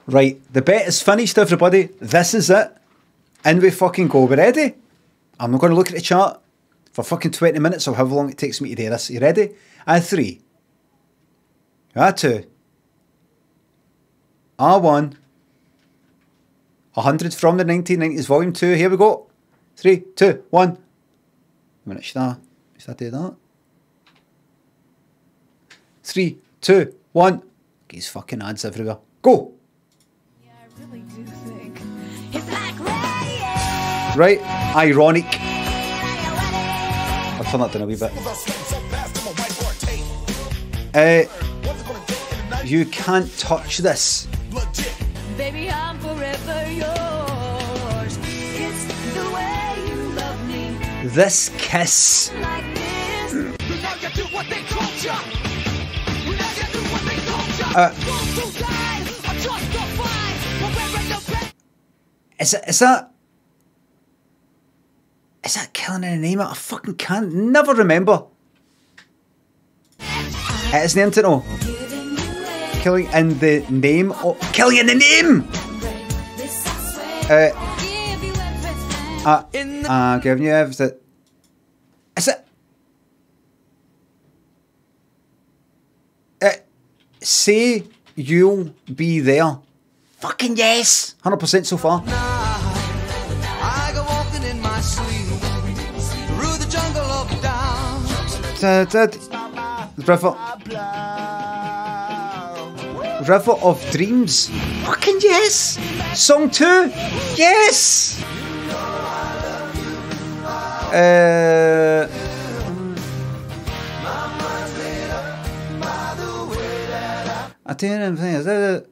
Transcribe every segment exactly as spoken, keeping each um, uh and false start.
Right, the bet is finished, everybody. This is it. In we fucking go. We're ready? I'm not going to look at the chart for fucking twenty minutes or however long it takes me to do this. You ready? And three. Ah, two. Ah, one. A hundred from the nineteen nineties, volume two. Here we go. Three, two, one. A minute, should I, should I do that? Three, two, one. These fucking ads everywhere. Go! Yeah, I really do think it's like right, ironic. I'll turn that down a wee bit. Uh, you can't touch this. Baby, I'm forever yours. It's the way you love me. This kiss. Like this. Uh, is it? Is that? Is that Killing in the Name? I fucking can't. Never remember. It is named to know. Killing in the name of Killing in the Name. Uh, uh, uh giving you everything. Is it? Uh, say you'll be there. Fucking yes, one hundred percent so far. I go walking in my sleep through the jungle of down. The river, river of Dreams. Fucking yes. Song two. Yes. Uh. I tell you anything. Is that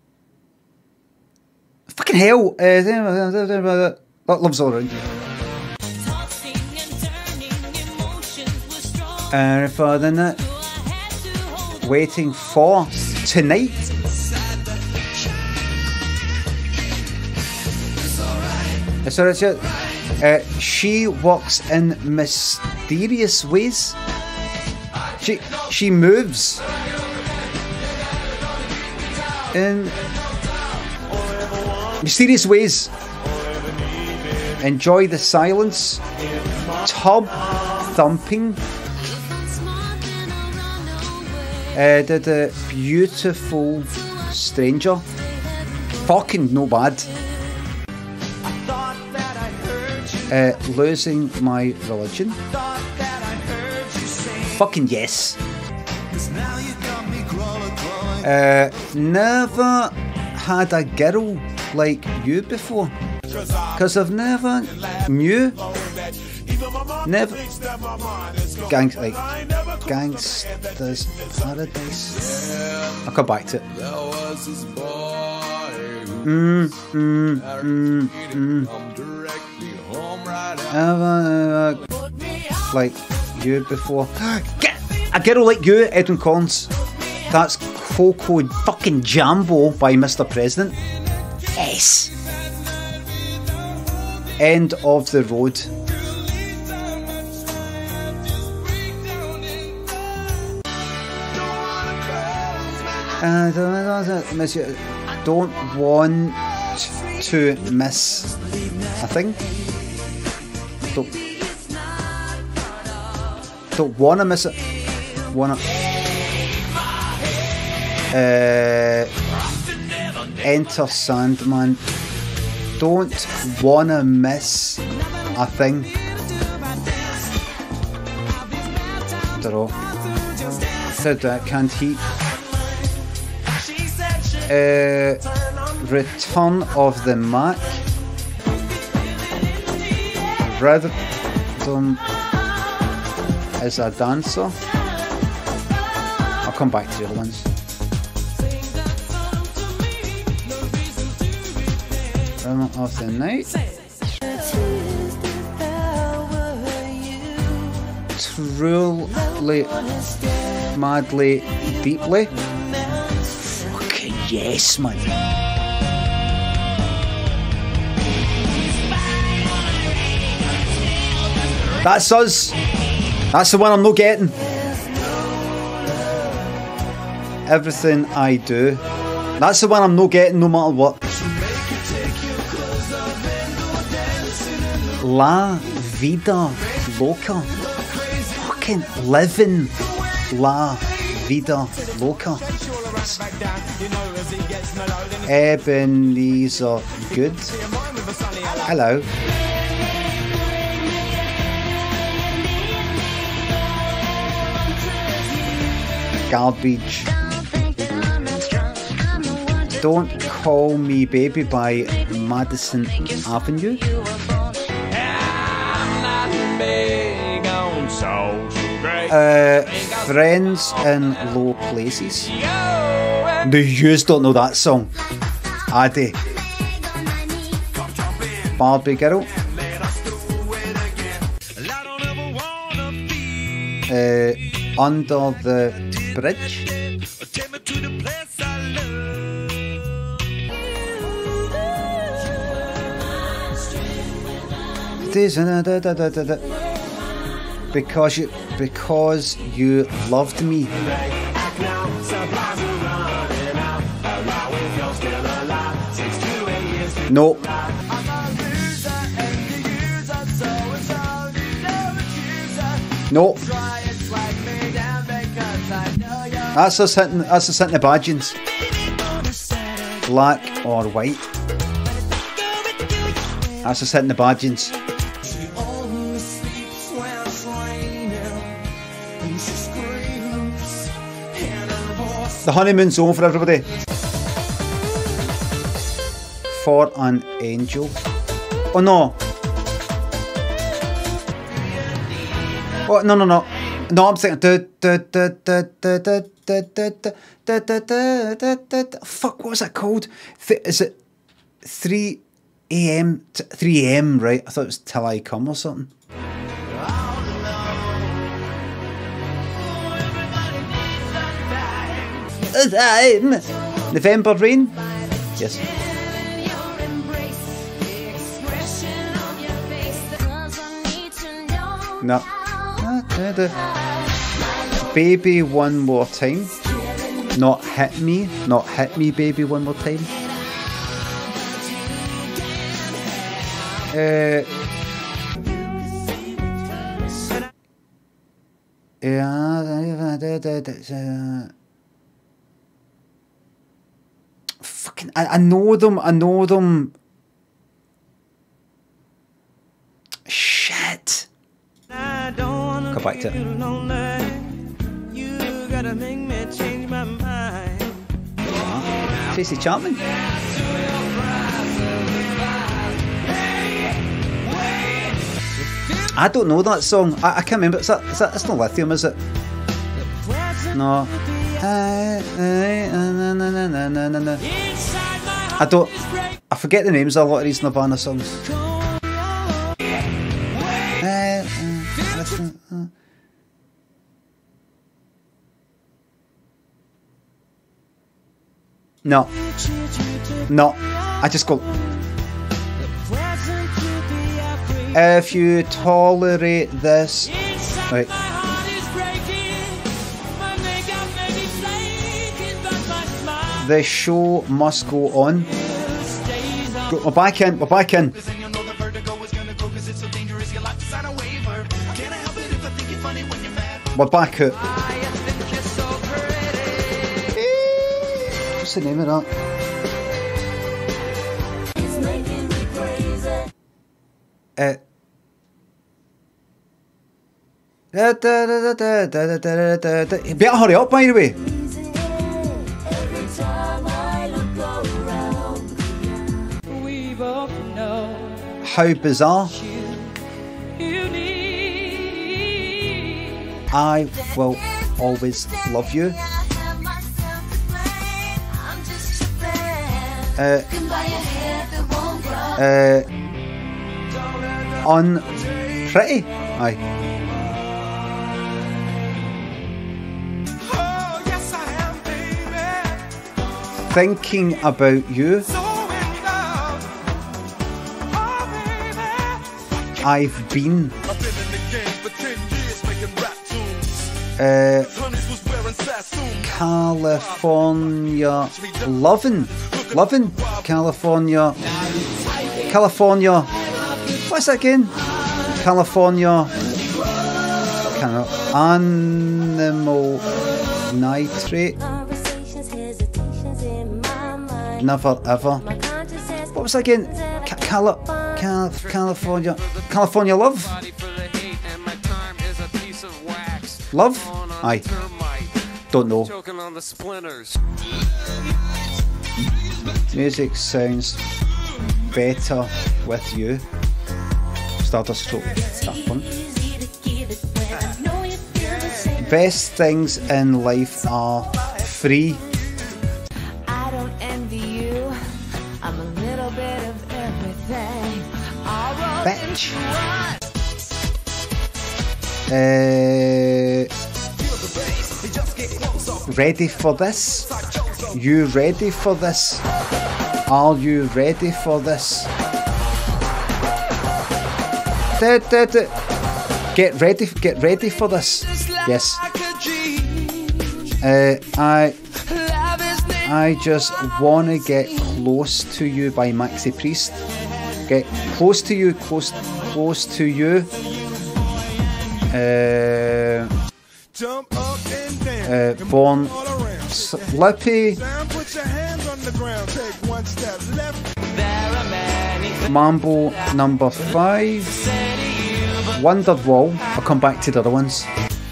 fucking hell? Uh, love's all around. And further than that, waiting for tonight. So that's it. Uh, she walks in mysterious ways. She she moves in mysterious ways. Enjoy the silence. Tub thumping. Uh, did a beautiful stranger. Fucking no bad. Uh, losing my religion. Fucking yes. Uh, never had a girl like you before. Cause I've never knew. Never. Gang, like, Gangsta's Paradise. I'll come back to it. Mm, mm, mm, mm. Ever, uh, like you before. Get a girl like you, Edwin Collins. That's Coco fucking Jambo by Mister President. Yes. End of the road. Uh, don't want to miss a thing. Don't, don't wanna miss it. Wanna. Uh, enter Sandman. Don't wanna miss a thing. Dunno. Said that can't he? Uh, Return of the Mac. Rhythm is a dancer. I'll come back to the other ones. Rhythm of the Night. Truly, madly, deeply. Fucking yes, man. That's us. That's the one I'm not getting. Everything I do. That's the one I'm not getting no matter what. La Vida Loca. Fucking living La Vida Loca. Ebenezer Good. Hello. Garbage. Don't Call Me Baby by Madison Avenue. Uh, Friends in Low Places. The yous don't know that song. Addy. Barbie Girl. Uh, Under the Bridge. Because you, because you loved me. No. No. That's us hitting. That's us hitting the badgings. Black or white. That's us hitting the badgings. The honeymoon's over, everybody. For an Angel. Oh no. Oh no no no. No, I'm thinking. Fuck, what was that called? Is it three A M? three A M, right? I thought it was Till I Come or something. November Rain? Yes. No. Baby One More Time. Not Hit Me. Not Hit Me Baby One More Time. Uh, yeah. Fucking, I, I know them. I know them. Shit. Come back to it. Tracy Chapman. I don't know that song. I, I can't remember. Is that, is that, it's not Lithium, is it? No. I don't. I forget the names of a lot of these Nirvana songs. No. No. I just go. If you tolerate this. Right. The show must go on. We're back in. We're back in. We're back out. What's the name of that? Uh, da, da, da, da, da, da, da, da. You better hurry up, by the way. How bizarre. I will always love you. Uh, uh, Unpretty. Aye. Thinking about you. I've been. Uh, California loving, loving California, California. What's that again? California. Kind of animal nitrate. Never ever. What was that again? Ca Cali Cal California. California love. Love? Aye. Don't know. Music sounds better with you. Stardust stroke. Daft Punk. Best things in life are free. I don't envy you. I'm a little bit of everything. Bitch. Uh, ready for this? You ready for this? Are you ready for this? Da, da, da. Get ready, get ready for this. Yes. Uh, I, I just wanna get close to you by Maxi Priest. Get close to you, close, close to you. Uh, uh, born Slippy. Mambo number five. Wonderwall. I'll come back to the other ones.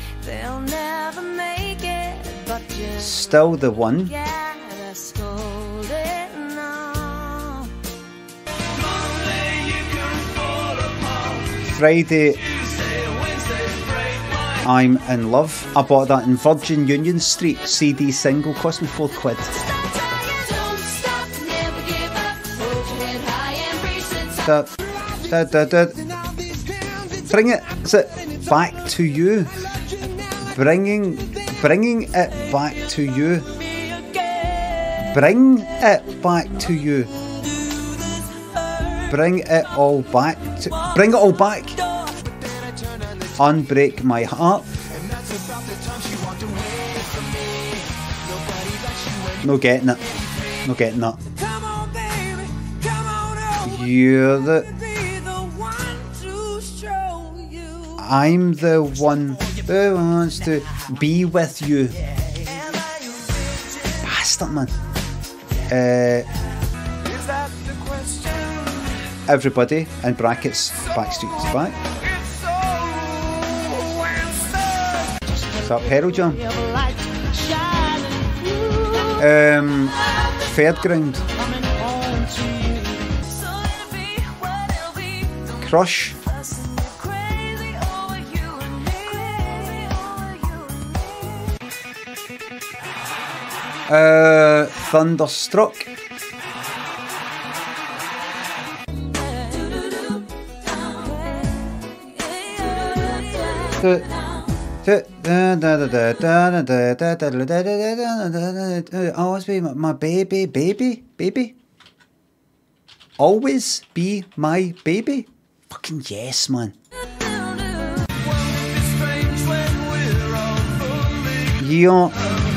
Still the one. Friday. I'm in love. I bought that in Virgin Union Street. C D single, cost me four quid. Da, da, da, da. Bring it, is it back to you? Bringing, bringing it back to you. Bring it back to you. Bring it all back. To, bring it all back. Unbreak my heart. No getting it. No getting that. You're the. I'm the one who wants to be with you. Bastard, man. Uh, everybody in brackets. Backstreet's back. That Pearl Jam. Um, Fairground. Crush. Uh, Thunderstruck. The always be my baby, baby, baby. Always be my baby. Fucking yes, man. Year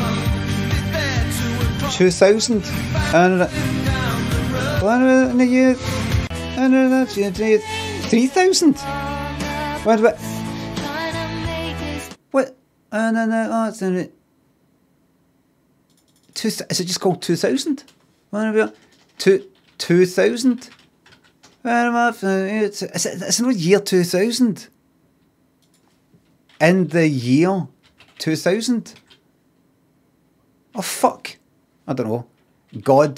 two thousand. And in the year three thousand. What about? What? Uh, no, no, oh, it's in it. Two, is it just called two thousand? What about two two thousand? It's it's it's in the year two thousand. In the year two thousand. Oh fuck! I don't know. God.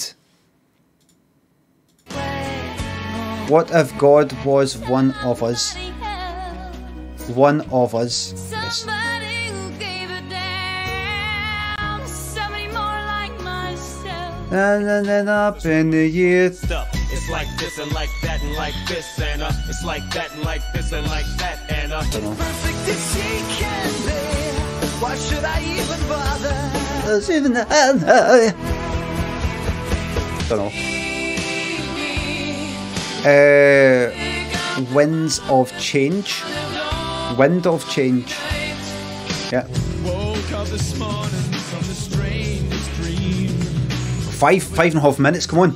What if God was one of us? One of us. Yes. And then up in the year. It's like this and like that and like this and uh, it's like that and like this and like that and uh. Don't know. Why should I even bother? Even don't know. Uh, winds of change. Wind of change. Yeah. Woke up this morning from the Five, five and a half minutes, come on.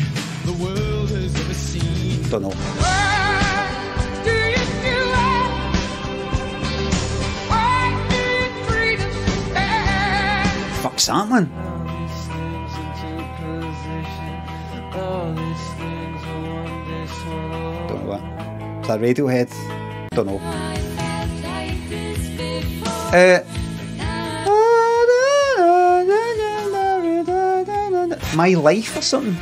Don't know. Fuck's that, man? Don't know what. Is that Radiohead? Don't know. Uh, My Life or something?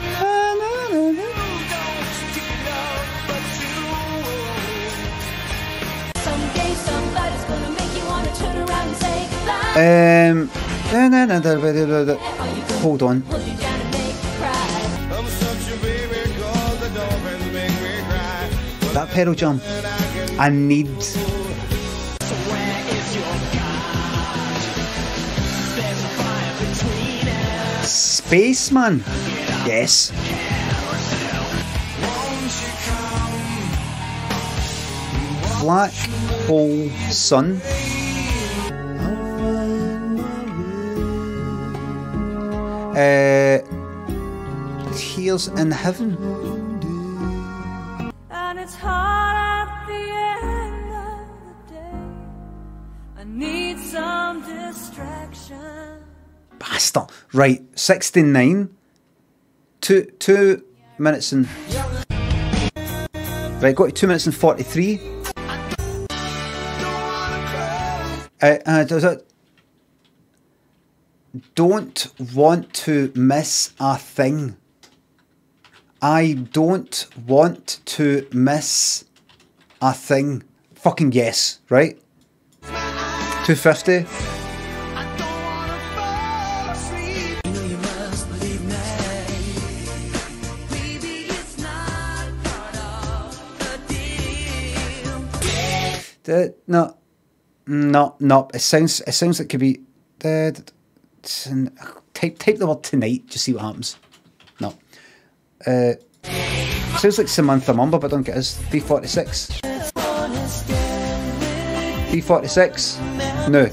Um, hold on. That pedal jump. I need. Spaceman. Yes. Black Hole Sun. Uh, Tears in Heaven. And it's hard at the end of the day. I need some distraction. Bastard. Right, sixty-nine. Two, two minutes and... Right, got to two minutes and forty-three. Uh, uh, does it... Don't want to miss a thing. I don't want to miss a thing. Fucking yes, right? two fifty. The, no, no, no. It sounds. It sounds like it could be. Uh, type type the word tonight. Just see what happens. No. Uh, sounds like Samantha Mumba, but I don't get his. B forty-six. B forty-six. No.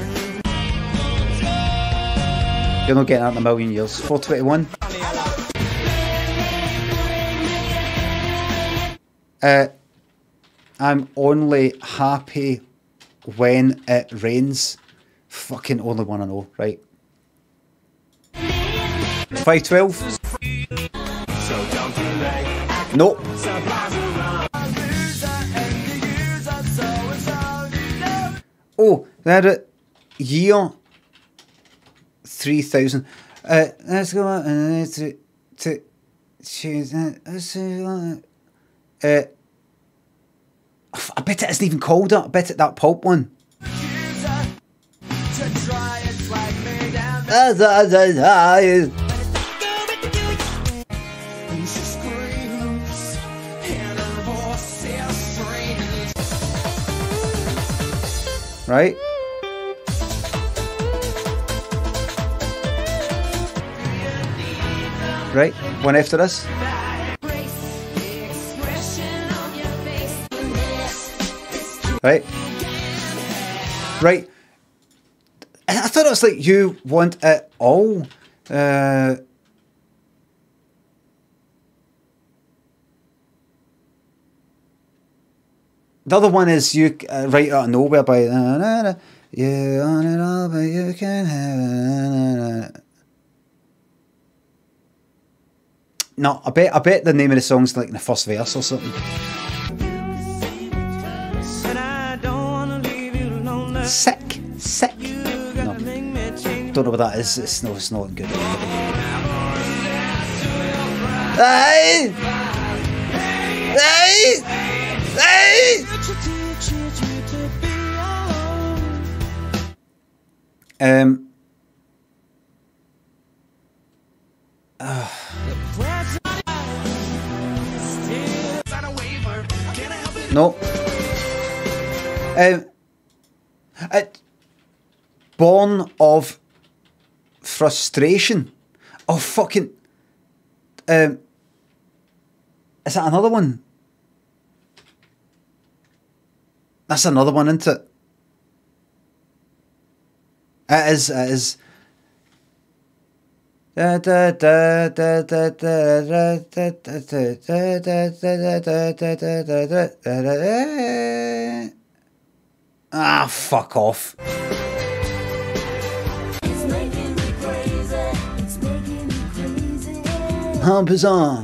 You're not getting that in a million years. four twenty-one. Uh. I'm only happy when it rains. Fucking only one I know, right? five twelve. Nope. Oh, that it. Year three thousand. Uh, let's go on to to choose. Uh. I bet it isn't even called it. I bet it that pulp one. Right? Right? One after this. Right, right. I thought it was like You Want It All. Uh, the other one is You uh, Right Out of Nowhere by na, na, na, You want it all, but you can have it. Na, na, na. No, I bet I bet the name of the song's like in the first verse or something. Sick, sick. No, don't know what that is. It's no, it's not good. Hey, hey, hey. Um. Uh. No. Um. Uh, Born of Frustration. Oh, fucking... Um, is that another one? That's another one, isn't it? It is, it is. Da, da, da, da, da, da, da, da, da, da, da. Ah, fuck off. It's making me crazy. It's making me crazy. How bizarre.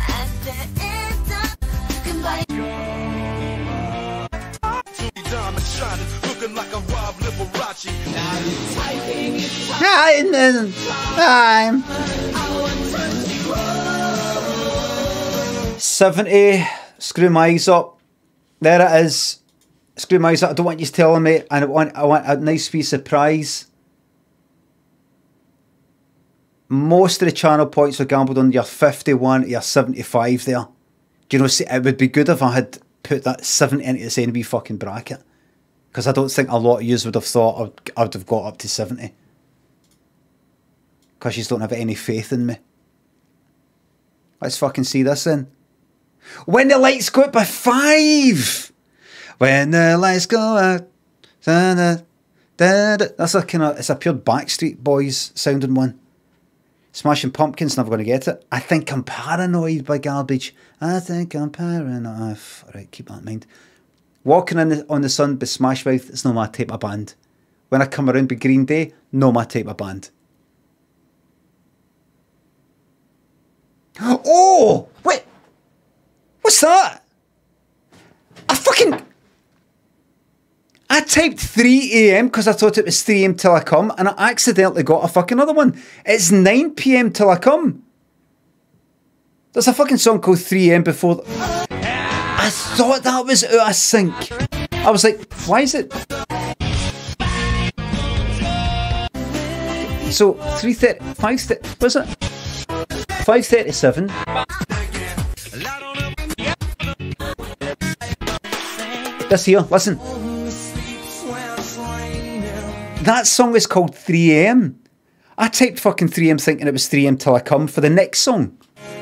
Time. seventy. Screw my eyes up. There it is. Screw my eyes up. I don't want you telling me. And I want, I want a nice wee surprise. Most of the channel points were gambled on your fifty-one to your seventy-five there. Do you know, see, it would be good if I had put that seventy into the same wee fucking bracket. Because I don't think a lot of yous would have thought I'd, I would have got up to seventy. Because you don't have any faith in me. Let's fucking see this then. When the lights go out by five. When the lights go out. Da, da, da, da. That's a kind of, it's a pure Backstreet Boys sounding one. Smashing Pumpkins, never going to get it. I think I'm paranoid by Garbage. I think I'm paranoid. Alright, keep that in mind. Walking in the, on the Sun by Smash Mouth, it's not my type of band. When I come around by Green Day, not my type of band. Oh! Wait! What's that? I fucking... I typed three A M because I thought it was three A M till I come, and I accidentally got a fucking other one. It's nine P M till I come. There's a fucking song called three A M before... Th I thought that was out of sync. I was like, why is it... So, three thirty... five thirty... Was it? five thirty-seven. This here, listen. That song is called three A M. I typed fucking three A M thinking it was three A M till I come for the next song.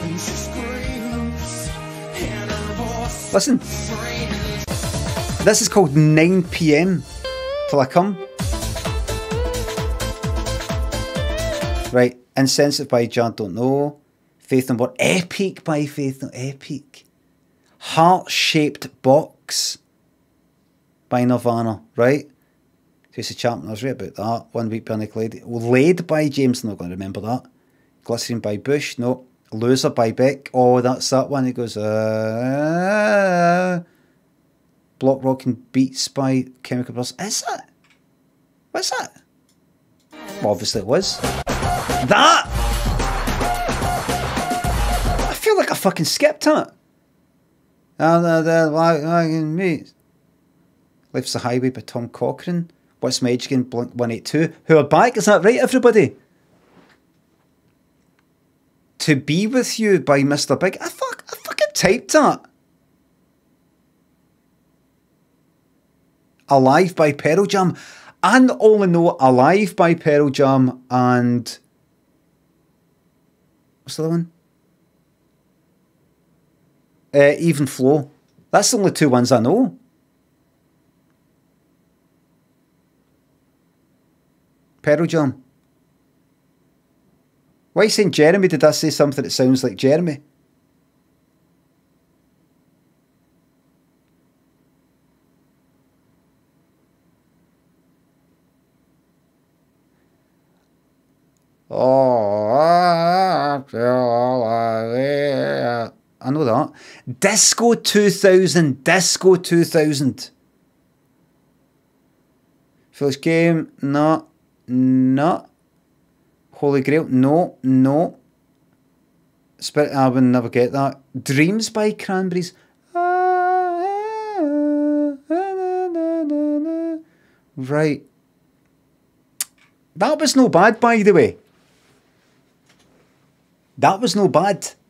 Listen. This is called nine P M till I come. Right. Insensitive by Jan, don't know. Faith and What? Epic by Faith, no Epic. Heart-Shaped Box by Nirvana, right? Tracy Chapman, I was right about that. One Week Bernie Clyde. Laid by James, I'm not going to remember that. Glycerine by Bush, no. Loser by Beck. Oh, that's that one. He goes, uh, Block Rockin' Beats by Chemical Brothers. Is it? What's that? Well, obviously it was. That! I feel like I fucking skipped it. Life's a Highway by Tom Cochrane. What's My Age Again? Blink one eighty-two. Who are back? Is that right, everybody? To Be With You by Mister Big. I, fuck, I fucking typed that. Alive by Pearl Jam. I only know Alive by Pearl Jam and... What's the other one? Uh, Even Flow. That's the only two ones I know. Pearl Jam. Why are you saying Jeremy? Did I say something that sounds like Jeremy? Oh, I know that. Disco two thousand. Disco two thousand. Foolish Game. No. No. Holy Grail. No. No. Spirit Album. Never get that. Dreams by Cranberries. Right. That was no bad, by the way. That was no bad.